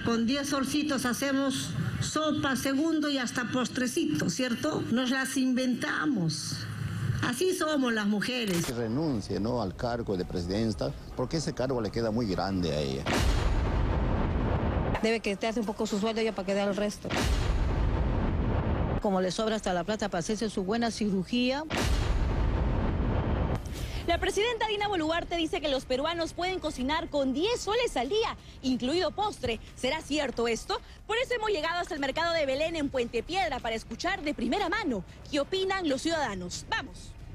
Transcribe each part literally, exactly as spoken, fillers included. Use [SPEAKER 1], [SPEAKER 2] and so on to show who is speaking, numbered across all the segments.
[SPEAKER 1] Con diez solcitos hacemos sopa, segundo y hasta postrecito, ¿cierto? Nos las inventamos. Así somos las mujeres.
[SPEAKER 2] Que renuncie, ¿no?, al cargo de presidenta, porque ese cargo le queda muy grande a ella.
[SPEAKER 3] Debe quitarse un poco su sueldo ya para que dé el resto. Como le sobra hasta la plata para hacerse su buena cirugía.
[SPEAKER 4] La presidenta Dina Boluarte dice que los peruanos pueden cocinar con diez soles al día, incluido postre. ¿Será cierto esto? Por eso hemos llegado hasta el mercado de Belén en Puente Piedra para escuchar de primera mano qué opinan los ciudadanos. ¡Vamos!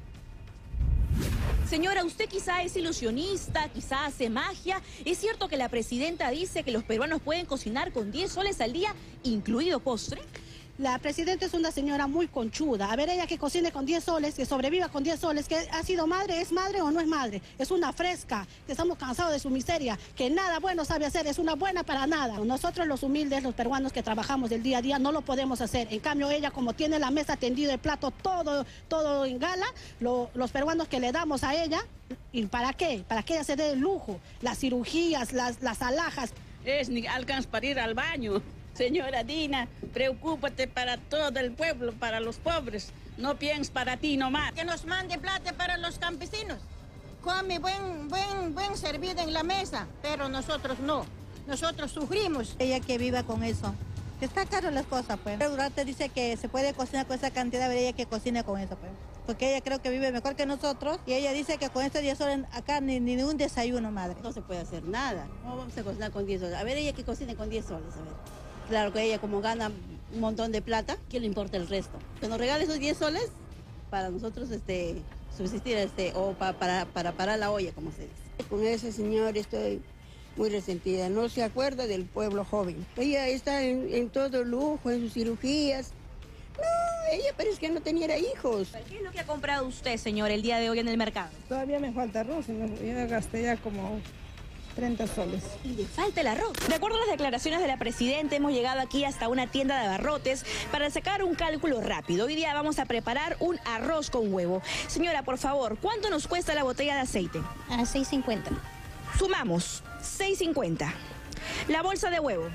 [SPEAKER 4] Señora, usted quizá es ilusionista, quizá hace magia. ¿Es cierto que la presidenta dice que los peruanos pueden cocinar con diez soles al día, incluido postre?
[SPEAKER 5] La presidenta es una señora muy conchuda. A ver, ella que cocine con diez soles, que sobreviva con diez soles, que ha sido madre, ¿es madre o no es madre? Es una fresca, que estamos cansados de su miseria, que nada bueno sabe hacer, es una buena para nada. Nosotros los humildes, los peruanos que trabajamos del día a día, no lo podemos hacer. En cambio, ella como tiene la mesa tendida, el plato todo, todo en gala, lo, los peruanos que le damos a ella, ¿y para qué? Para que ella se dé el lujo, las cirugías, las, las alhajas.
[SPEAKER 6] Es ni alcanza para ir al baño. Señora Dina, preocúpate para todo el pueblo, para los pobres. No pienses para ti nomás.
[SPEAKER 7] Que nos mande plata para los campesinos. Come buen, buen, buen servido en la mesa, pero nosotros no. Nosotros sufrimos.
[SPEAKER 8] Ella que viva con eso. Está caro las cosas, pues. Durante dice que se puede cocinar con esa cantidad, pero ella que cocine con eso, pues. Porque ella creo que vive mejor que nosotros y ella dice que con estos diez soles acá ni, ni un desayuno, madre.
[SPEAKER 9] No se puede hacer nada. ¿Cómo vamos a cocinar con diez soles? A ver, ella que cocine con diez soles, a ver. Claro que ella como gana un montón de plata, ¿qué le importa el resto? Que nos regale esos diez soles para nosotros este, subsistir este, o pa, para, para parar la olla, como se dice.
[SPEAKER 10] Con ese señor estoy muy resentida, no se acuerda del pueblo joven. Ella está en, en todo lujo, en sus cirugías. No, ella parece que no tenía hijos.
[SPEAKER 4] ¿Qué es lo que ha comprado usted, señor, el día de hoy en el mercado?
[SPEAKER 11] Todavía me falta arroz, yo gasté ya como treinta soles.
[SPEAKER 4] Y le falta el arroz. De acuerdo a las declaraciones de la presidenta, hemos llegado aquí hasta una tienda de abarrotes para sacar un cálculo rápido. Hoy día vamos a preparar un arroz con huevo. Señora, por favor, ¿cuánto nos cuesta la botella de aceite?
[SPEAKER 8] A seis cincuenta.
[SPEAKER 4] Sumamos, seis cincuenta. La bolsa de huevo.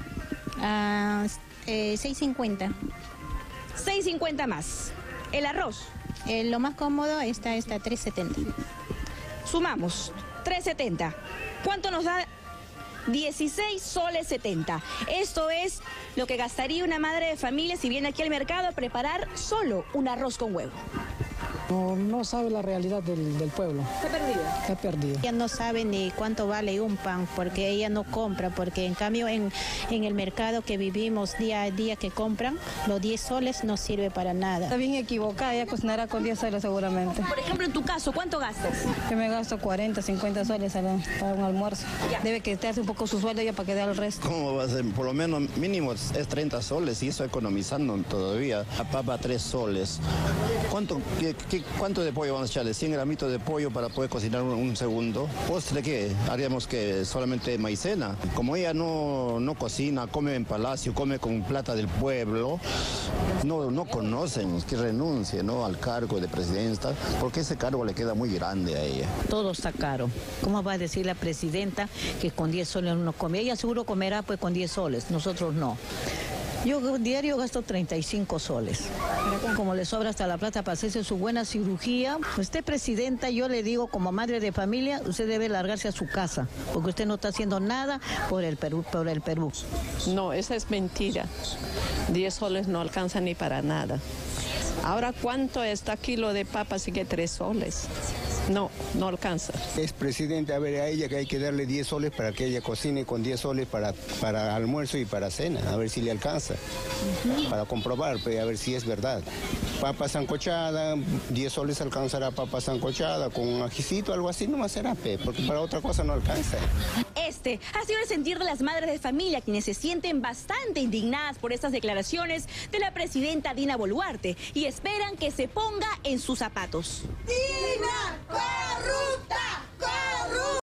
[SPEAKER 8] A eh, seis cincuenta.
[SPEAKER 4] seis cincuenta más. El arroz.
[SPEAKER 8] Eh, lo más cómodo está, está tres setenta.
[SPEAKER 4] Sumamos, tres setenta. ¿Cuánto nos da? dieciséis soles setenta. Esto es lo que gastaría una madre de familia si viene aquí al mercado a preparar solo un arroz con huevo.
[SPEAKER 12] No, no sabe la realidad del, del pueblo.
[SPEAKER 4] Está perdida.
[SPEAKER 12] Está perdida.
[SPEAKER 8] Ella no sabe ni cuánto vale un pan porque ella no compra, porque en cambio en, en el mercado que vivimos día a día que compran, los diez soles no sirve para nada.
[SPEAKER 3] Está bien equivocada, ella cocinará con diez soles seguramente.
[SPEAKER 4] Por ejemplo, en tu caso, ¿cuánto gastas?
[SPEAKER 3] Yo me gasto cuarenta, cincuenta soles para un almuerzo.
[SPEAKER 4] Ya.
[SPEAKER 3] Debe quitarse un poco su sueldo ya para que dé el resto.
[SPEAKER 2] ¿Cómo va a ser? Por lo menos mínimo es treinta soles y eso economizando todavía. La papa tres soles. ¿Cuánto, qué, qué, ¿Cuánto de pollo vamos a echarle? cien gramitos de pollo para poder cocinar un, un segundo. ¿Postre qué? Haríamos que solamente maicena. Como ella no, no cocina, come en palacio, come con plata del pueblo, no, no conocen que renuncie, ¿no?, al cargo de presidenta, porque ese cargo le queda muy grande a ella.
[SPEAKER 3] Todo está caro. ¿Cómo va a decir la presidenta que con diez soles no come? Ella seguro comerá pues con diez soles, nosotros no. Yo diario gasto treinta y cinco soles. Como le sobra hasta la plata para hacerse su buena cirugía, usted presidenta, yo le digo como madre de familia, usted debe largarse a su casa, porque usted no está haciendo nada por el Perú. Por el Perú.
[SPEAKER 13] No, esa es mentira. diez soles no alcanza ni para nada. Ahora, ¿cuánto está kilo de papa? Así que tres soles. No, no alcanza.
[SPEAKER 14] Es presidente, a ver, a ella que hay que darle diez soles para que ella cocine con diez soles para, para almuerzo y para cena, a ver si le alcanza. Uh-huh. Para comprobar, pues, a ver si es verdad. Papa sancochada, diez soles alcanzará papa sancochada, con un ajicito, algo así nomás será, pe, porque para otra cosa no alcanza.
[SPEAKER 4] Este ha sido el sentir de las madres de familia, quienes se sienten bastante indignadas por estas declaraciones de la presidenta Dina Boluarte y esperan que se ponga en sus zapatos.
[SPEAKER 7] ¡Dina!